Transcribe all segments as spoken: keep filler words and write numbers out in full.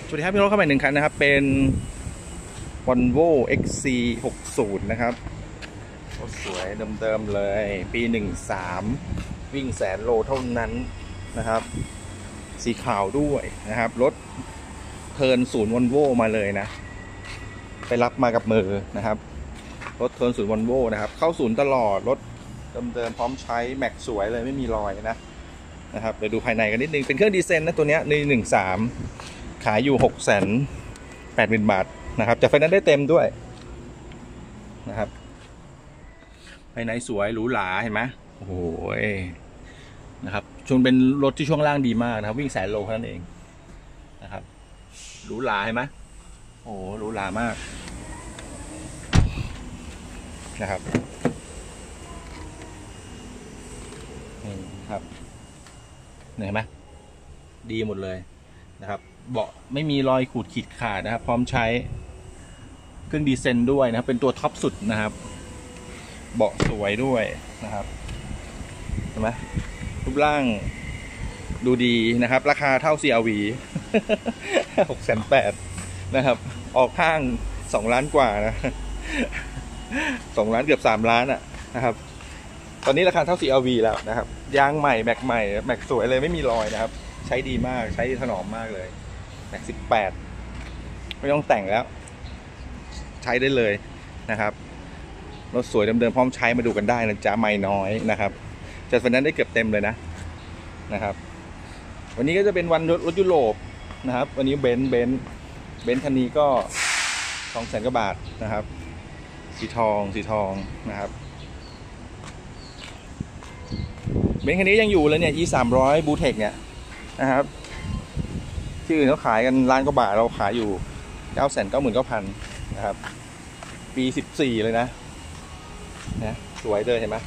สวัสดีครับพี่รถเข้ามาหนึ่งคันนะครับเป็น Volvo เอ็กซ์ ซี หกสิบ นะครับรถสวยเดิมๆเลยปีหนึ่งสามวิ่งแสนโลเท่านั้นนะครับสีขาวด้วยนะครับรถเทิร์นศูนย์ Volvo มาเลยนะไปรับมากับมือนะครับรถเทิร์นศูนย์ Volvo นะครับเข้าศูนย์ตลอดรถเดิมๆพร้อมใช้แม็กสวยเลยไม่มีรอยนะนะครับไปดูภายในกันนิดนึงเป็นเครื่องดีเซลนะตัวเนี้ยในหนึ่งสามขายอยู่หกแสนแปดหมื่นบาทนะครับจะไฟนั้นได้เต็มด้วยนะครับภายในสวยหรูหราเห็นไหมโอ้โหนะครับช่วงเป็นรถที่ช่วงล่างดีมากนะครับวิ่งแสนโลเท่านั้นเองนะครับหรูหราเห็นไหมโอ้โหหรูหรามากนะครับนี่ครับเห็นไหมดีหมดเลยนะครับเบาะไม่มีรอยขูดขีดขาดนะครับพร้อมใช้เครื่องดีเซลด้วยนะครับเป็นตัวท็อปสุดนะครับเบาะสวยด้วยนะครับเห็นไหมรูปร่างดูดีนะครับราคาเท่า ซี อาร์ วี หกแสนแปดนะครับออกข้างสองล้านกว่านะสองล้านเกือบสามล้านอ่ะนะครับตอนนี้ราคาเท่า ซี อาร์ วี แล้วนะครับยางใหม่แม็กใหม่แม็กสวยเลยไม่มีรอยนะครับใช้ดีมากใช้ถนอมมากเลยแม็กสิบแปดไม่ต้องแต่งแล้วใช้ได้เลยนะครับรถสวยเดิมๆพร้อมใช้มาดูกันได้นะจ๊ะไม่น้อยนะครับจัดวันนั้นได้เกือบเต็มเลยนะนะครับวันนี้ก็จะเป็นวันรถยุโรปนะครับวันนี้เบนซ์เบนซ์เบนซ์คันนี้ก็สองแสนกว่าบาทนะครับสีทองสีทองนะครับเบนซ์คันนี้ยังอยู่เลยเนี่ย อี สามร้อย บูเทคเนี่ยนะครับที่อื่นเขาขายกันล้านกว่าบาทเราขายอยู่ เก้าแสนเก้าหมื่นเก้าพัน นะครับปีสิบสี่เลยนะนะสวยเลยเห็นไหม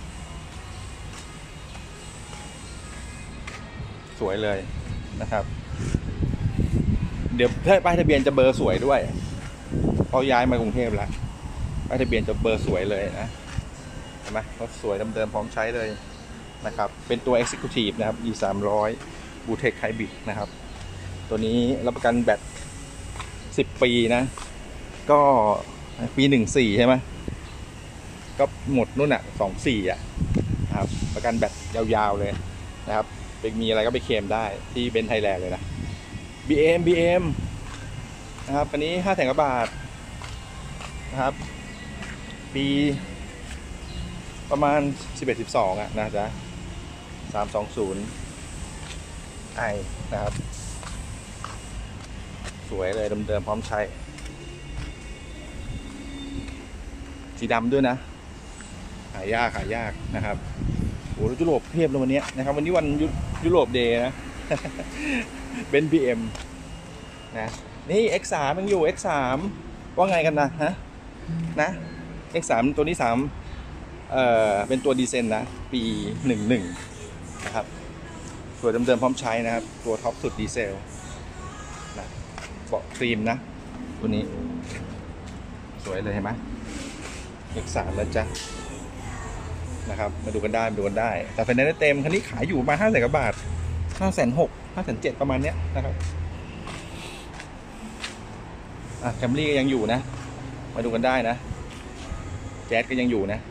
สวยเลยนะครับเดี๋ยวป้ายทะเบียนจะเบอร์สวยด้วยพอย้ายมากรุงเทพแล้วป้ายทะเบียนจะเบอร์สวยเลยนะเห็นไหมรถสวยเดิมๆพร้อมใช้เลยนะครับเป็นตัว Executive นะครับ อี สามร้อย Bluetech Hybrid นะครับตัวนี้รับประกันแบตสิบปีนะก็ปีหนึ่งสี่ใช่ไหมก็หมดนู่นอ่ะสองสี่อ่ะนะครับประกันแบตยาวๆเลยนะครับเป็นมีอะไรก็ไปเคลมได้ที่เบนซ์ไทยแลนด์เลยนะ บี เอ็ม บี เอ็ม นะครับอันนี้ห้าแสนกว่าบาทนะครับปีประมาณสิบเอ็ด สิบสองอ่ะนะจ๊ะสามสองศูนย์ไอนะครับสวยเลยเดิมๆพร้อมใช้สีดำด้วยนะหายากหายากนะครับโอ้ยุโรปเพียบเลยวันนี้นะครับวันนี้วันยุโรปเดย์นะเบนซ์ บี เอ็ม นะนี่ เอ็กซ์ สาม ยังอยู่ เอ็กซ์ สาม ว่าไงกันนะฮะนะ เอ็กซ์ สาม ตัวนี้สามเอ่อเป็นตัวดีเซลนะปีหนึ่งหนึ่งนะครับตัวเดิมๆพร้อมใช้นะครับตัวท็อปสุดดีเซลนะเบาะครีมนะตัวนี้สวยเลยเห็นไหม เอ็กซ์ สาม แล้วจ้ะนะครับมาดูกันได้มาดูกันได้แต่ไฟแนนซ์ได้เต็มคันนี้ขายอยู่มาห้าแสนกว่าบาทห้าแสนหกห้าแสนเจ็ดประมาณเนี้ยนะครับอ่ะแคมรี่ก็ยังอยู่นะมาดูกันได้นะแจ๊สก็ยังอยู่นะ